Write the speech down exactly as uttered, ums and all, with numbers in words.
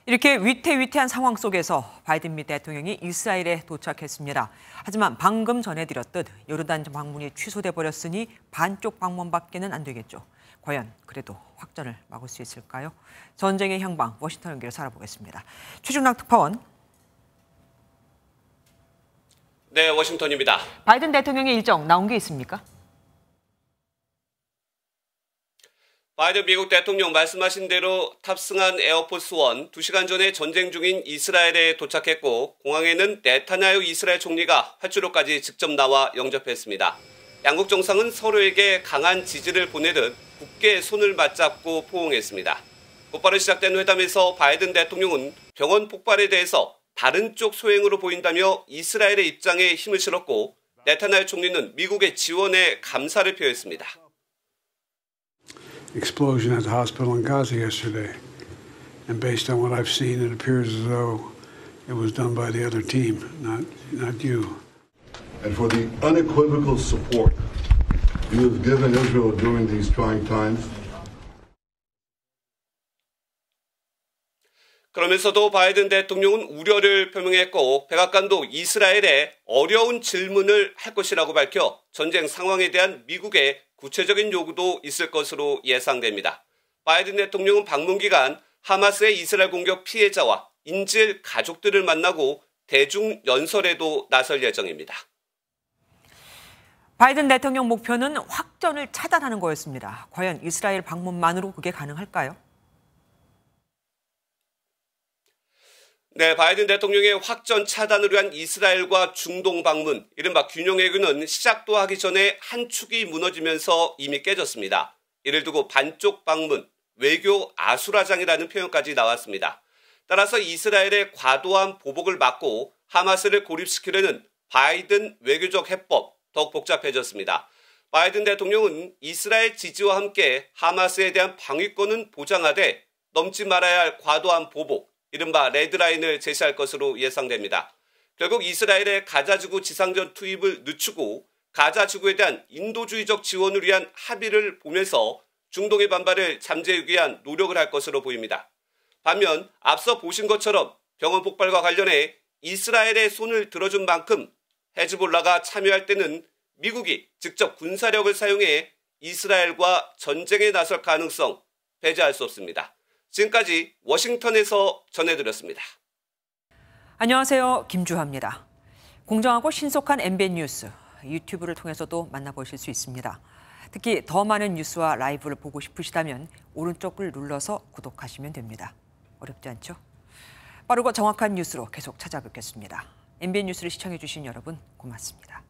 이렇게 위태위태한 상황 속에서 바이든 미 대통령이 이스라엘에 도착했습니다. 하지만 방금 전해드렸듯 요르단 방문이 취소돼 버렸으니 반쪽 방문밖에는 안 되겠죠. 과연 그래도 확전을 막을 수 있을까요? 전쟁의 향방, 워싱턴 연결 살아보겠습니다. 최준락 특파원. 네, 워싱턴입니다. 바이든 대통령의 일정 나온 게 있습니까? 바이든 미국 대통령 말씀하신 대로 탑승한 에어포스 원 두 시간 전에 전쟁 중인 이스라엘에 도착했고 공항에는 네타냐후 이스라엘 총리가 활주로까지 직접 나와 영접했습니다. 양국 정상은 서로에게 강한 지지를 보내듯 굳게 손을 맞잡고 포옹했습니다. 곧바로 시작된 회담에서 바이든 대통령은 병원 폭발에 대해서 다른 쪽 소행으로 보인다며 이스라엘의 입장에 힘을 실었고 네타냐후 총리는 미국의 지원에 감사를 표했습니다. Explosion at the hospital in Gaza yesterday. And based on what I've seen, it appears as though it was done by the other team, not, not you. And for the unequivocal support you have given Israel during these trying times. 그러면서도 바이든 대통령은 우려를 표명했고 백악관도 이스라엘에 어려운 질문을 할 것이라고 밝혀 전쟁 상황에 대한 미국의 구체적인 요구도 있을 것으로 예상됩니다. 바이든 대통령은 방문 기간 하마스의 이스라엘 공격 피해자와 인질 가족들을 만나고 대중 연설에도 나설 예정입니다. 바이든 대통령 목표는 확전을 차단하는 거였습니다. 과연 이스라엘 방문만으로 그게 가능할까요? 네, 바이든 대통령의 확전 차단을 위한 이스라엘과 중동 방문, 이른바 균형 외교는 시작도 하기 전에 한 축이 무너지면서 이미 깨졌습니다. 이를 두고 반쪽 방문, 외교 아수라장이라는 표현까지 나왔습니다. 따라서 이스라엘의 과도한 보복을 막고 하마스를 고립시키려는 바이든 외교적 해법, 더욱 복잡해졌습니다. 바이든 대통령은 이스라엘 지지와 함께 하마스에 대한 방위권은 보장하되 넘지 말아야 할 과도한 보복, 이른바 레드라인을 제시할 것으로 예상됩니다. 결국 이스라엘의 가자지구 지상전 투입을 늦추고 가자지구에 대한 인도주의적 지원을 위한 합의를 보면서 중동의 반발을 잠재우기 위한 노력을 할 것으로 보입니다. 반면 앞서 보신 것처럼 병원 폭발과 관련해 이스라엘의 손을 들어준 만큼 헤즈볼라가 참여할 때는 미국이 직접 군사력을 사용해 이스라엘과 전쟁에 나설 가능성 배제할 수 없습니다. 지금까지 워싱턴에서 전해드렸습니다. 안녕하세요. 김주하입니다. 공정하고 신속한 엠비엔 뉴스, 유튜브를 통해서도 만나보실 수 있습니다. 특히 더 많은 뉴스와 라이브를 보고 싶으시다면 오른쪽을 눌러서 구독하시면 됩니다. 어렵지 않죠? 빠르고 정확한 뉴스로 계속 찾아뵙겠습니다. 엠비엔 뉴스를 시청해주신 여러분 고맙습니다.